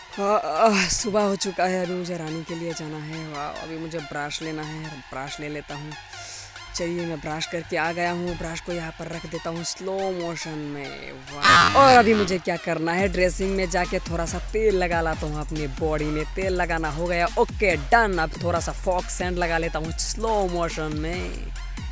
सुबह हो चुका है। अभी मुझे रानी के लिए जाना है। वाह, अभी मुझे ब्रश लेना है। ब्रश ले लेता हूँ। चलिए, मैं ब्रश करके आ गया हूँ। ब्रश को यहाँ पर रख देता हूँ स्लो मोशन में। वाह। और अभी मुझे क्या करना है, ड्रेसिंग में जाके थोड़ा सा तेल लगा लाता हूँ। अपनी बॉडी में तेल लगाना हो गया। Okay done. अब थोड़ा सा फॉग सेंट लगा लेता हूँ स्लो मोशन में।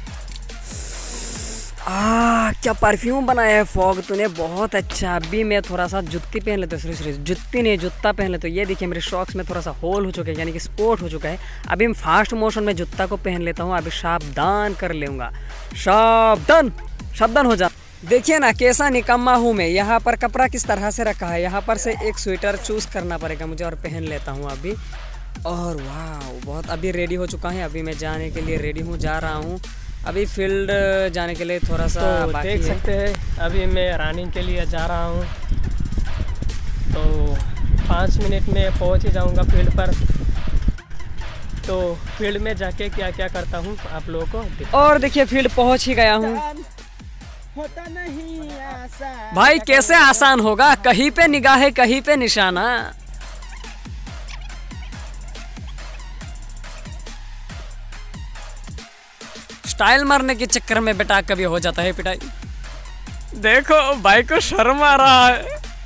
क्या परफ्यूम बनाया है फॉग तूने, बहुत अच्छा। अभी मैं थोड़ा सा जुत्ती पहन लेता हूँ। जुत्ती नहीं, जूता पहन लेता हूँ। ये देखिए मेरे शॉक्स में थोड़ा सा होल हो चुका है, यानी कि स्पोर्ट हो चुका है। अभी मैं फास्ट मोशन में जूता को पहन लेता हूँ। अभी सावधान कर लूँगा। सावधान सावधान हो जा। देखिए ना कैसा निकम्मा हूँ मैं। यहाँ पर कपड़ा किस तरह से रखा है। यहाँ पर से एक स्वेटर चूज करना पड़ेगा मुझे और पहन लेता हूँ अभी। और वाह, बहुत अभी रेडी हो चुका है। अभी मैं जाने के लिए रेडी हूँ, जा रहा हूँ। अभी फील्ड जाने के लिए थोड़ा सा तो बाकी देख सकते हैं अभी मैं रनिंग के लिए जा रहा हूँ। तो 5 मिनट में पहुँच ही जाऊँगा फील्ड पर। तो फील्ड में जाके क्या क्या करता हूँ आप लोगों को। और देखिए फील्ड पहुँच ही गया हूँ। होता नहीं आसान। भाई कैसे आसान होगा, कहीं पे निगाह कहीं पे निशाना। स्टाइल मारने के चक्कर में बेटा कभी हो जाता है पिटाई। देखो भाई को शर्म आ रहा है।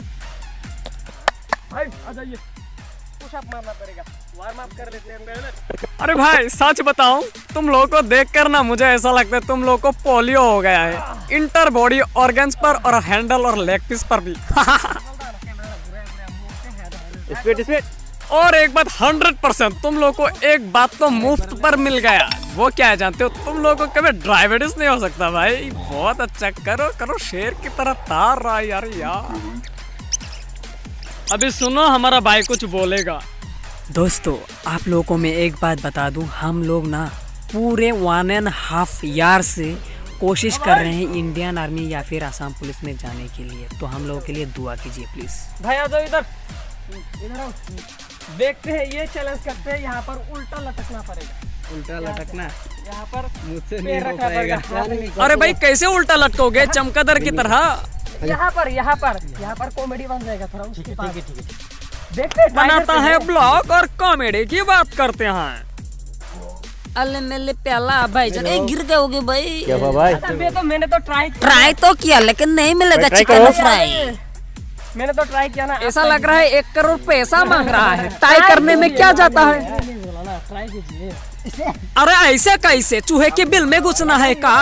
भाई आ जाइए, पुशअप मारना पड़ेगा। वार्म अप कर लेते हैं। अरे भाई सच बताऊं, तुम लोगों को देखकर ना मुझे ऐसा लगता है तुम लोगों को पोलियो हो गया है। इंटर बॉडी ऑर्गन्स पर और हैंडल और लेग पीस पर भी। और एक बात 100% तुम लोग को एक बात तो मुफ्त पर मिल गया। वो क्या है जानते हो, तुम लोगों को कभी डायबिटीज नहीं हो सकता भाई। बहुत अच्छा, करो करो, शेर की तरह तार रहा है यार। अभी सुनो, हमारा भाई कुछ बोलेगा। दोस्तों आप लोगों को मैं एक बात बता दूं, हम लोग ना पूरे 1.5 ईयर से कोशिश कर रहे हैं इंडियन आर्मी या फिर आसाम पुलिस में जाने के लिए। तो हम लोगों के लिए दुआ कीजिए प्लीज। भाई आ जाओ इधर, इधर आओ। देखते हैं, ये चैलेंज करते हैं। यहाँ पर उल्टा लटकना पड़ेगा। उल्टा लटकना यहाँ पर मुझसे नहीं हो पाएगा। अरे भाई कैसे उल्टा लटकोगे चमगादड़ की तरह। यहाँ पर कॉमेडी बन जाएगा थोड़ा। उसके बाद देखते बनाता है ब्लॉग और कॉमेडी की बात करते हैं। अल्ले मेले प्याला भाई जान, गिर गए भाई। क्या भाई? तो मैंने तो ट्राई तो किया लेकिन नहीं मिलेगा चिकन फ्राई। मैंने तो ट्राई किया ना। ऐसा लग रहा है 1 करोड़ पैसा मांग रहा है। ट्राई करने में क्या जाता है। ट्राई कीजिए। अरे ऐसे कैसे, चूहे के बिल में घुसना है का।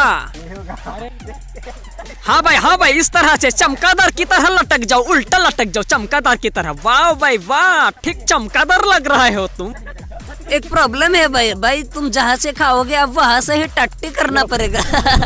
हाँ भाई इस तरह से चमगादड़ की तरह लटक जाओ, उल्टा लटक जाओ चमगादड़ की तरह। वाह भाई वाह, ठीक चमगादड़ लग रहे हो तुम। एक प्रॉब्लम है भाई तुम जहाँ से खाओगे अब वहाँ से ही टट्टी करना पड़ेगा।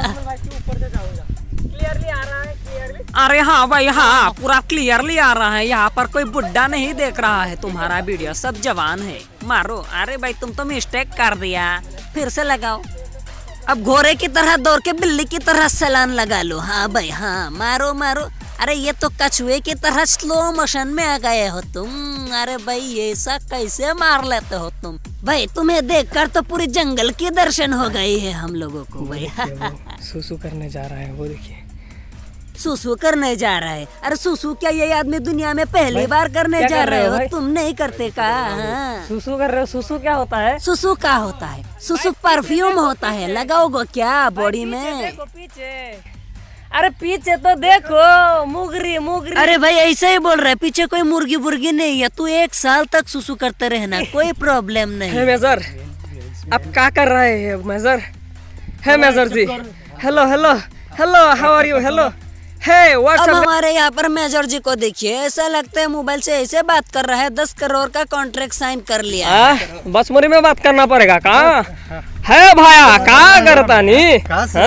क्लियरली आ रहा है, क्लियरली। अरे हाँ भाई हाँ, पूरा क्लियरली आ रहा है। यहाँ पर कोई बुड्ढा नहीं देख रहा है तुम्हारा वीडियो, सब जवान है। मारो। अरे भाई तुम तो मिस्टेक कर दिया, फिर से लगाओ। अब घोड़े की तरह दौड़ के बिल्ली की तरह सलान लगा लो। हाँ भाई हाँ, मारो मारो। अरे ये तो कछुए की तरह स्लो मोशन में आ गए हो तुम। अरे भाई ऐसा कैसे मार लेते हो तुम भाई। तुम्हें देखकर तो पूरी जंगल की दर्शन हो गई है हम लोगों को भाई। सुसु करने जा रहा है वो, देखिए सुसु करने जा रहा है। अरे सुसु क्या ये आदमी दुनिया में पहली बार करने जा रहे हो, तुम नहीं करते का। सुसु कर रहे हो। सुसु क्या होता है? सुसु क्या होता है? सुसु परफ्यूम होता है, लगाओगे क्या बॉडी में? देखो पीछे। अरे पीछे तो देखो, मुगरी मुगरी। अरे भाई ऐसे ही बोल रहे, पीछे कोई मुर्गी बुर्गी नहीं है। तू 1 साल तक सुसु करते रहना, कोई प्रॉब्लम नहीं। मेजर अब क्या कर रहे हैं मेजर? है major ji, hello hello hello, how are you? Hello hey what's up हमारे यहाँ पर मेजर जी को देखिए, ऐसा लगता है मोबाइल से ऐसे बात कर रहा है। 10 करोड़ का कॉन्ट्रैक्ट साइन कर लिया। बस मुरी में बात करना पड़ेगा का है भाया? का करता नहीं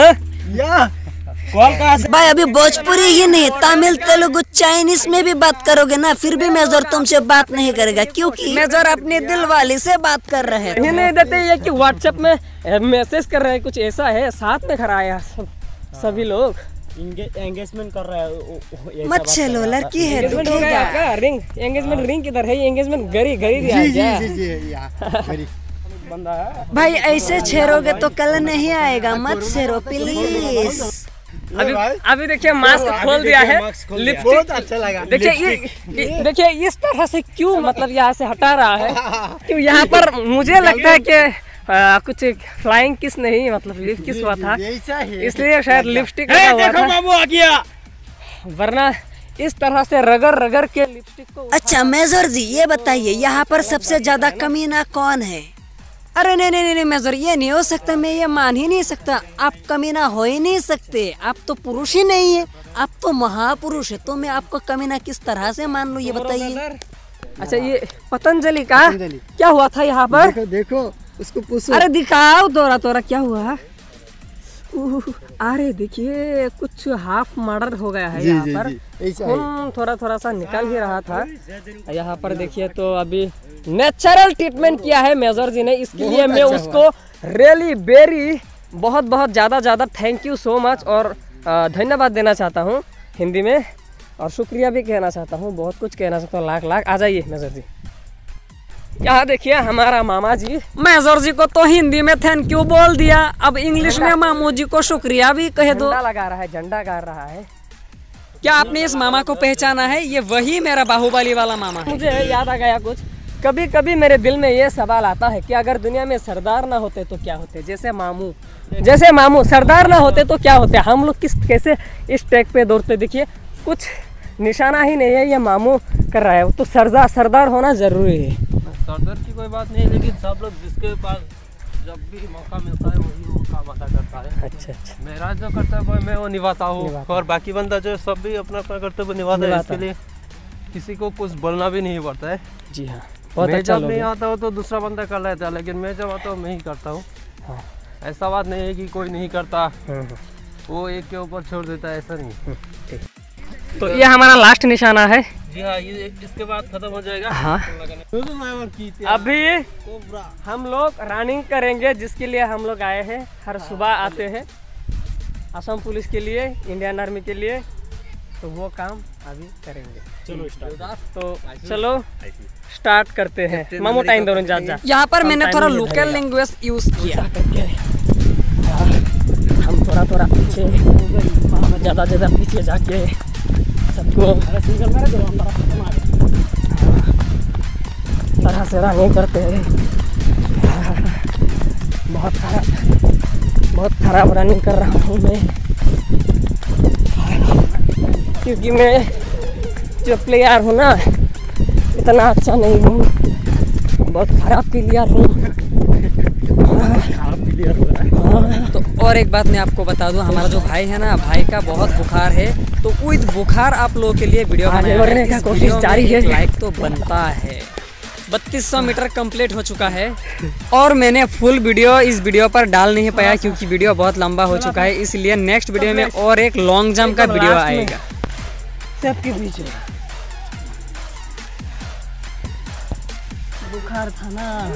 भाई अभी भोजपुरी ही नहीं, तमिल तेलुगु चाइनीज में भी बात करोगे ना, फिर भी मेजर तुमसे बात नहीं करेगा, क्योंकि मेजर अपनी दिल वाली से बात कर रहे हैं। नहीं देते ये कि व्हाट्सएप में मैसेज कर रहे हैं, कुछ ऐसा है। साथ में खड़ा है सभी लोग, एंगेजमेंट कर रहा है। मत चलो, लड़की है एंगेजमेंट हो गया आपका? रिंग एंगेजमेंट रिंग किधर है? एंगेजमेंट घड़ी दिया क्या? भाई ऐसे छेड़ोगे तो कल नहीं आएगा, मत छेड़ो प्लीज। अभी देखिए मास्क खोल दिया है, लिपस्टिक बहुत अच्छा लगा। देखिए इस तरह से क्यों मतलब यहाँ से हटा रहा है, क्यों यहाँ पर मुझे लगता है कि कुछ फ्लाइंग किस नहीं मतलब लिप किस हुआ था, इसलिए शायद लिपस्टिक लगा हुआ था। बाबू आ गया। वरना इस तरह से रगड़ रगड़ के लिपस्टिक को। अच्छा मेजर जी ये बताइए यहाँ पर सबसे ज्यादा कमीना कौन है? अरे नहीं मेजर ये नहीं हो सकता, मैं ये मान ही नहीं सकता। आप कमीना हो ही नहीं सकते, आप तो पुरुष ही नहीं है, आप तो महापुरुष है, तो मैं आपको कमीना किस तरह से मान लूँ ये बताइए। अच्छा ये पतंजलि का क्या हुआ था यहाँ पर? देखो उसको पूछो। अरे दिखाओ तोरा क्या हुआ? अरे देखिए कुछ हाफ मर्डर हो गया है यहाँ पर, खून थोड़ा सा निकल ही रहा था यहाँ पर। देखिए तो अभी नेचुरल ट्रीटमेंट किया है मेजर जी ने, इसके लिए मैं उसको रियली वेरी बहुत ज़्यादा थैंक यू सो मच और धन्यवाद देना चाहता हूँ हिंदी में, और शुक्रिया भी कहना चाहता हूँ, बहुत कुछ कहना चाहता हूँ, लाख। आ जाइए मेजर जी। यहाँ देखिए हमारा मामा जी। मेजर जी को तो हिंदी में थैंक यू बोल दिया, अब इंग्लिश में मामू जी को शुक्रिया भी कह दो। झंडा लगा रहा है, झंडा गाड़ रहा है। क्या आपने इस मामा को पहचाना है? ये वही मेरा बाहुबली वाला मामा है। मुझे याद आ गया कुछ। कभी मेरे दिल में ये सवाल आता है कि अगर दुनिया में सरदार ना होते तो क्या होते? जैसे मामू सरदार ना होते तो क्या होते? हम लोग कैसे इस ट्रैक पे दौड़ते? देखिए कुछ निशाना ही नहीं है, ये मामू कर रहा है, तो सरदार होना जरूरी है। सरदार की कोई बात नहीं, लेकिन सब लोग जिसके पास जब भी मौका मिलता है वही वो काम अदा करता है। अच्छा मेरा जो कर्तव्य है मैं वो निभाता हूँ, और बाकी बंदा जो सब भी अपना कर्तव्य निभाता है। इसके लिए किसी को कुछ बोलना भी नहीं पड़ता है। जी हाँ, मैं जब नहीं आता हूँ तो दूसरा बंदा कर लेता है, लेकिन मैं जब आता हूँ मैं ही करता हूँ। ऐसा बात नहीं है कि कोई नहीं करता, वो एक के ऊपर छोड़ देता है, ऐसा नहीं। तो ये हमारा लास्ट निशाना है। जी हाँ, ये इसके बाद खत्म हो जाएगा। हाँ अभी हम लोग रनिंग करेंगे, जिसके लिए हम लोग आए हैं, हर सुबह आते हैं असम पुलिस के लिए, इंडियन आर्मी के लिए, तो वो काम अभी करेंगे। चलो स्टार्ट करते हैं। मामू टाइम दो जा। यहाँ पर मैंने थोड़ा लोकल लैंग्वेज यूज किया। हम थोड़ा पीछे, ज़्यादा पीछे जाके सबको तरह से रनिंग करते हैं। बहुत खराब रनिंग कर रहा हूँ मैं, क्योंकि मैं जो प्लेयर हूँ ना इतना अच्छा नहीं हूँ, बहुत खराब प्लेयर हूँ। तो और एक बात मैं आपको बता दूं, हमारा जो भाई है ना, भाई का बहुत बुखार है, तो विद बुखार आप लोगों के लिए वीडियो बनाने का कोशिश जारी है। लाइक तो बनता है। 3200 मीटर कंप्लीट हो चुका है, और मैंने फुल वीडियो इस वीडियो पर डाल नहीं पाया क्योंकि वीडियो बहुत लंबा हो चुका है, इसलिए नेक्स्ट वीडियो में और एक लॉन्ग जंप का वीडियो आएगा। सबके बीच में बुखार था ना,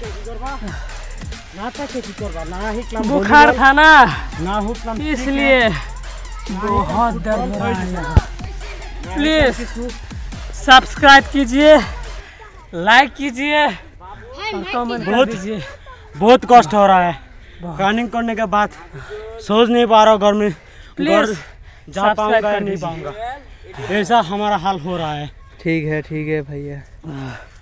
बुखार था ना, इसलिए बहुत दर्द हो रहा है। प्लीज सब्सक्राइब कीजिए, लाइक कीजिए और कमेंट कर दीजिए। बहुत कष्ट हो रहा है रनिंग करने के बाद, सोच नहीं पा रहा हूँ घर में, प्लीज जा पाऊंगा या नहीं पाऊंगा, ऐसा हमारा हाल हो रहा है। ठीक है भैया।